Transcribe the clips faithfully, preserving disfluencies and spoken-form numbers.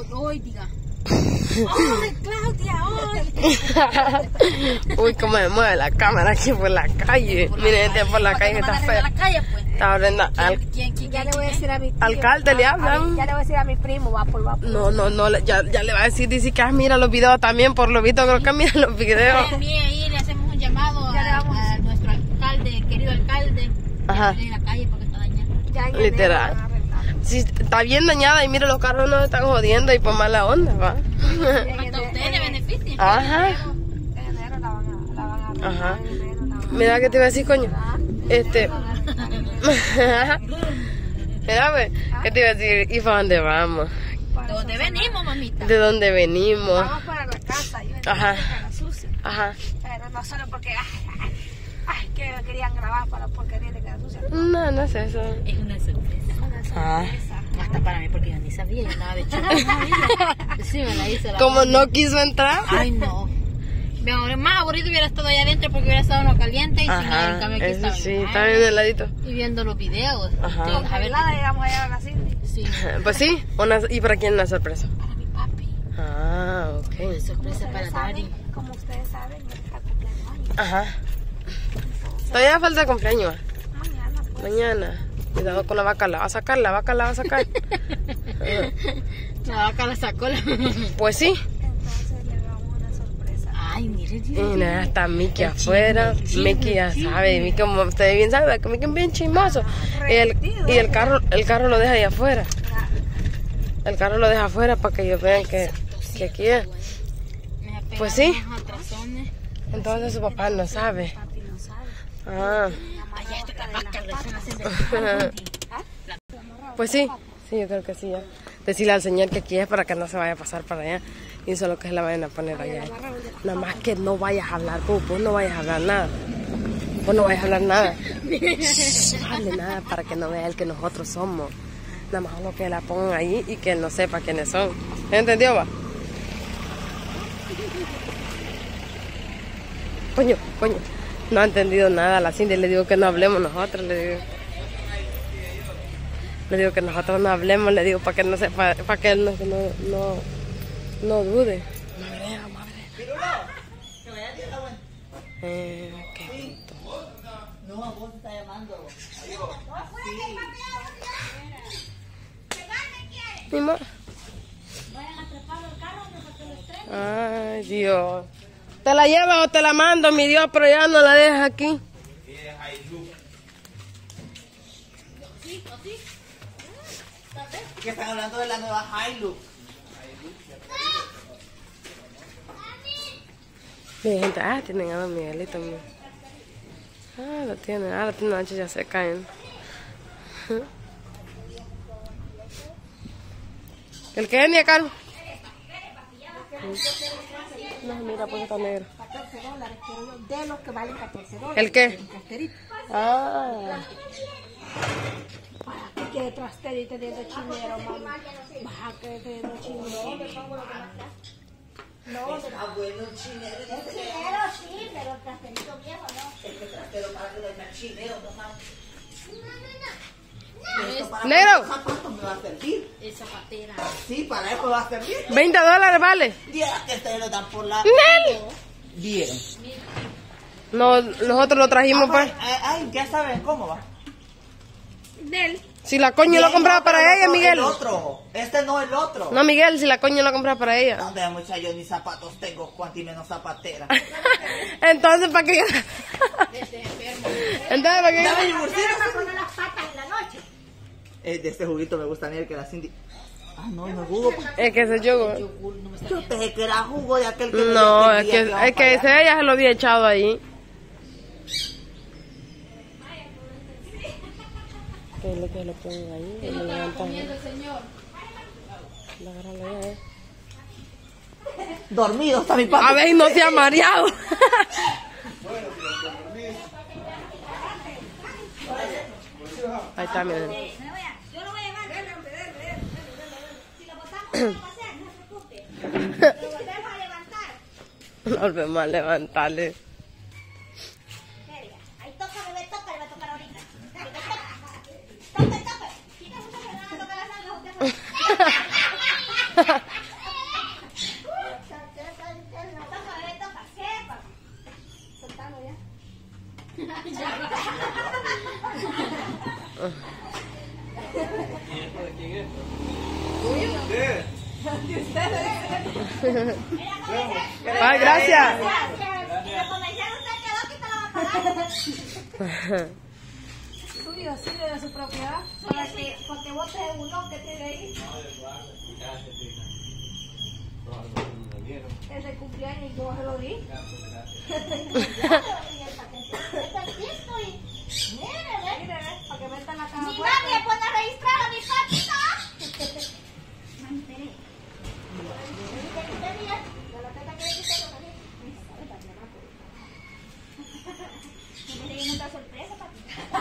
hoy, diga. ¡Ay, Claudia, hoy! Uy, cómo me mueve la cámara aquí por la calle. Miren, este por la calle que está fea. Está abriendo al... ¿Quién, quién, ya le voy a decir a mi tío. Alcalde, le hablan. Ya le voy a decir a mi primo, va por, va por. No, no, no, ya, ya le va a decir, dice que ah, mira los videos también, por lo visto creo que mira los videos. También ahí le hacemos un llamado a, a nuestro alcalde, querido alcalde. Ajá. En la calle porque está dañada. Literal. Sí, está bien dañada y mira los carros nos están jodiendo y por mala onda, va. Hasta ustedes le benefician. Ajá. En enero la van a, la van a arreglar. Ajá. Mira que te iba a decir, coño. Este. Mira, pues, ¿qué te iba a decir? ¿Y para dónde vamos? ¿De dónde venimos, mamita? ¿De dónde venimos? Vamos para la casa. Yo Ajá. la sucia. Ajá. Pero no solo porque ay, ay, que querían grabar para la porquería de Cara Sucia. No, no es eso. Es una sorpresa. Una sorpresa. Hasta para mí porque yo ni sabía, yo nada de chica. Sí, me la hice la Como no quiso entrar. Ay, no. Más aburrido hubiera estado allá adentro porque hubiera estado uno caliente y Ajá, sin el cambio que eso estaba. sí, está bien heladito. Y viendo los videos. Ajá. Sí, a ver, llegamos allá a la Cindy. Sí. Pues sí, una, ¿y para quién una sorpresa? Para mi papi. Ah, ok. Una sorpresa para Dari. Como ustedes saben, está cumpleaños. Ajá. Todavía falta cumpleaños. Mañana, pues. Mañana. Cuidado con la vaca, la va a sacar, la vaca la va a sacar. La vaca la sacó. La... Pues sí. Entonces le damos una sorpresa. Ay, mire. Y nada, está Mickey afuera. Mickey ya sabe. Mickey, como ustedes bien saben, que Mickey es bien chismoso. Y el, y el carro el carro lo deja ahí afuera. El carro lo deja afuera para que ellos vean que, que aquí es. Pues sí. Entonces su papá no sabe. Papi no sabe. Ah. Pues sí, sí, yo creo que sí ya. Decirle al señor que aquí es para que no se vaya a pasar para allá y solo que se la vayan a poner allá. Nada más que no vayas a hablar, vos, vos no vayas a hablar nada. Vos no vayas a hablar nada. No hable nada para que no vea el que nosotros somos. Nada más lo que la pongan ahí y que él no sepa quiénes son. ¿Entendió, va? Coño, coño. No ha entendido nada. A la Cindy le digo que no hablemos nosotros, le digo. Le digo que nosotros no hablemos, le digo para que no sepa, para que él no, no, no, no dude. No vea, madre. Eh, qué tonto. No, vos te estás llamando. Mi ma. Ay, Dios. ¿Te la llevas o te la mando, mi Dios? Pero ya no la dejas aquí. Que están hablando de la nueva Hilux. Mi gente, ah, tienen a Don Miguelito, mira. Ah, lo tienen, ah, lo tienen, las ya se caen. ¿El qué es, ni acá? No, mira, pues está negro. catorce dólares, pero yo de los que valen catorce dólares. ¿El qué? El trasterito. Ah. Baja que quiere trasterito de chinero, mamá. Baja que de chinero. No, Está bueno el chinero. el chinero sí, pero el trasterito viejo no. Este trastero para que no sea chinero, nomás. Esto para Negro. los zapatos me va a servir. Es zapatera. Sí, para eso va a servir. veinte dólares vale. Diera que ustedes lo dan por la... ¡Nel! Bien. No, nosotros lo trajimos, pues. Ay, ay, ya saben cómo va. Del. Si la coño lo compraba para ella, Miguel. El otro. Este no el otro. No, Miguel, si la coño lo compraba para ella. Donde mucha yo ni zapatos tengo, cuanto y menos zapatera. Entonces, ¿para qué? Entonces, ¿para qué? Dame mi bolsillo. Vamos a poner las patas en la noche. Eh, de este juguito me gusta ni el que la Cindy. Ah, no, no es jugo. Es que ese yogur. Yo pensé que era jugo de aquel que... No, me es que, es que ese ella se lo había echado ahí. ¿Qué es lo que le ponen ahí? Y lo levantan ahí. La agarran allá, eh. Dormido está mi papá. A ver, no se ha mareado. Ahí está, miren. Yo lo voy a llevar. Si lo botamos, no va a hacer, no se preocupe. Lo volvemos a levantar. Volvemos a levantarle. Ahí toca, bebé, toca, le va a tocar ahorita. Toca, toca. Quita mucho que no le toca las nalgas. Ay, gracias. Y cuando dijeron usted quedó, aquí te la va a pagar. Suyo, sí, de su propiedad. Para que, porque vos te uno que tiene ahí. Es de cumpleaños y yo se lo di. Mire, para que metan la caja. Mi mami me pone a registrar a mi papi, Una sorpresa, papi.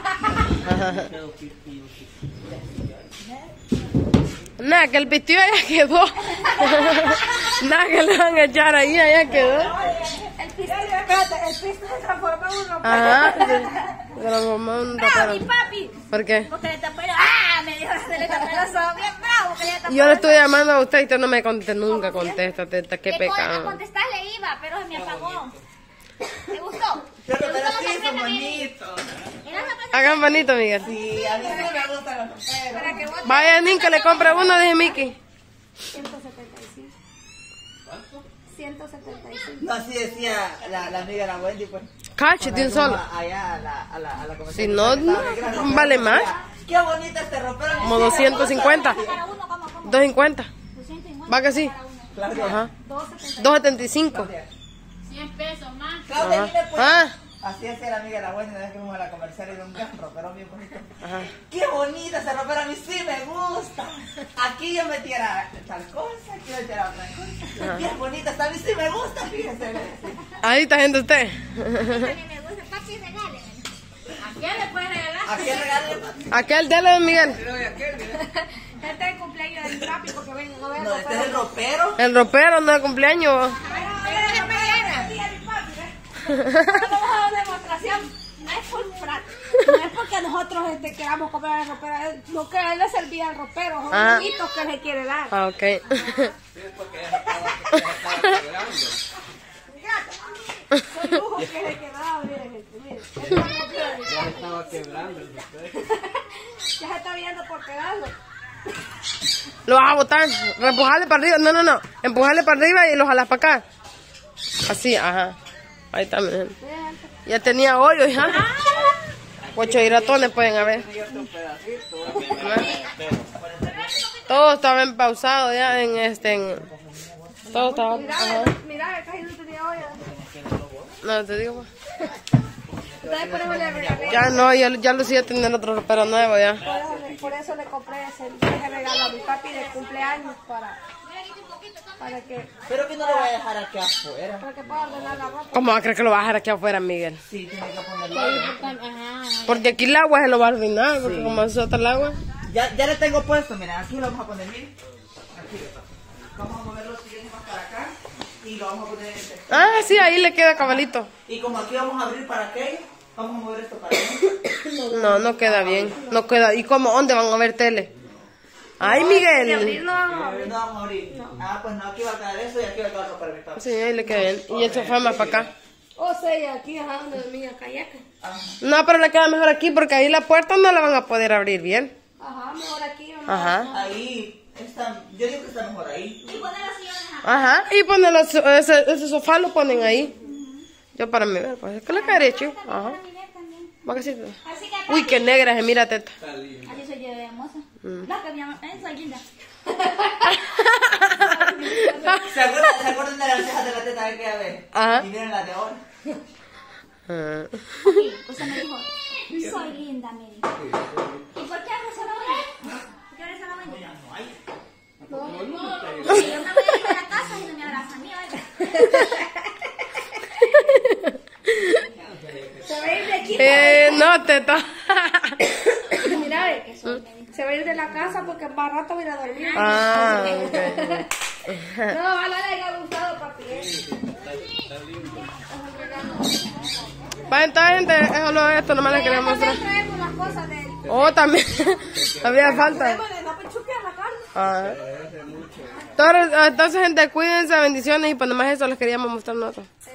Nada, que el pistillo ya quedó. Nada, que le van a echar ahí, ya quedó. El piso, espérate, el piso se transformó en un ropero. Ajá. Se lo formó un Bravo, ropero. mi papi. ¿Por qué? Porque le tapé los... ¡Ah! Me dijo, se le tapé los ojos. Bien bravo que le tapé Yo le los estoy llamando a usted y usted no me contesta, nunca contesta, teta, qué ojos. Que a pecado. contestarle iba, pero se me apagó. ¿Te gustó? Pero, ¿Te pero gustó sí, la son sorpresa, Miguel? bonitos. Mira la sorpresa. Hagan bonito, Miguel. Sí, a mí sí me gustan los roperos. Para que vos... Vaya, Nin, que le compre uno, dije Mickey. ciento setenta y cinco. ciento setenta y cinco. No, así decía la, la amiga de la Wendy, pues. Cache de un solo. Allá a la, a la, a la Si comercial. no, no, vale más. Qué bonita este ropero. Como doscientos cincuenta. Para uno, ¿cómo, cómo? doscientos cincuenta. doscientos cincuenta. Va que sí. Claudia. Ajá. doscientos setenta. doscientos setenta y cinco. cien pesos más. Claudia, Ajá. dile, pues. Ah. Así hacía la amiga de la Wendy, una vez que fuimos a la comercial y de un gran ropero bien bonito. Ajá. Qué bonita ese ropero, a mí sí me gusta. Aquí yo metiera tal cosa, aquí yo metiera otra cosa. Bien bonita, hasta a mí sí me gusta, fíjese. Ahí está gente usted. También me gusta. Papi, regáleme. ¿A quién le puedes regalar? ¿A quién regale, papi? Aquel dele, don Miguel. Este es el cumpleaños del papi porque venga, no vean. No, este es el ropero. El ropero no es cumpleaños. Pero mañana. Vamos a dar demostración. No es por frat. No es porque nosotros este, queramos comprar el ropero. Lo que a él le servía al ropero. Son Ah. juguitos que le quiere dar. Ah, ok. Son lujos que le quedaba. Miren, gente, miren. Ya estaba quebrando el ropero. Ya se está viendo por quedarlo. Lo vas a botar. Empujarle para arriba. No, no, no. Empujarle para arriba y lo jalas para acá. Así, ajá. Ahí está, miren. Ya tenía hoyo, ya. Ocho hiratones pueden haber. Todo estaba en pausado ya en este. En... Todo estaba. Mira, Ajá. mira, casi no tenía olla. No, te digo. Entonces por eso le regalé. Ya no, ya, ya lo sigo teniendo otro ropero nuevo ya. Por eso, le- por eso le compré ese, ese regalo a mi papi de cumpleaños para, para que, Pero que no lo voy a dejar aquí afuera. para que pueda ordenar la ropa. ¿Cómo va a creer que lo va a dejar aquí afuera, Miguel? Sí, tiene que ponerlo ahí. Porque aquí el agua se lo va a arruinar, porque como es otra el agua. Ya, ya le tengo puesto, mira, aquí lo vamos a poner, miren. Aquí lo vamos a mover los siguientes más para acá y lo vamos a poner en este. Ah, sí, ahí le queda cabalito. Y como aquí vamos a abrir para aquello, vamos a mover esto para allá. No, no queda bien. No queda. ¿Y cómo? ¿Dónde van a ver tele? Ay, Miguel. No vamos a abrir. No vamos a abrir. Ah, pues no, aquí va a quedar eso y aquí va a quedar otro para mi papá. Sí, ahí le queda bien. Y el sofá más para acá. O sea, aquí es donde dormía Cayaca. No, pero le queda mejor aquí porque ahí la puerta no la van a poder abrir bien. Ajá, mejor aquí. ¿O no? Ajá. Ahí está, yo digo que está mejor ahí. Y poner las sillones acá. Ajá. Y ponen los, ese, ese sofá lo ponen ahí. Yo para mí, pues es que le caeré hecho. Ajá. Va que sí. Así que Uy, qué negra se mira, teta. así soy yo de hermosa. No, que mi mamá, eh, soy linda. ¿Se acuerdan, ¿se acuerdan de las cejas de la teta que a ver? Ajá. Y miren las de ahora. Ah. Aquí, usted me dijo, soy linda, me dijo. ¿Y por qué hago esa la buena? ¿Por qué hago esa la buena? No, no, no. Yo me voy a ir a la casa y no me abraza a mí, oiga. Se va a ir de aquí. Eh, no, teta. Mira, ve que soy, me dijo. Se va a ir de la casa porque más rato voy a ir a dormir. Ah, ok. No, ojalá le haya gustado, papi. Va, entonces, gente, es solo esto, nomás le quería mostrar. También traemos las cosas de él. Oh, también. Había falta. Démosle, no pechuquear la carne. Ah. Entonces, entonces, gente, cuídense, bendiciones y pues nomás eso les queríamos mostrar nosotros.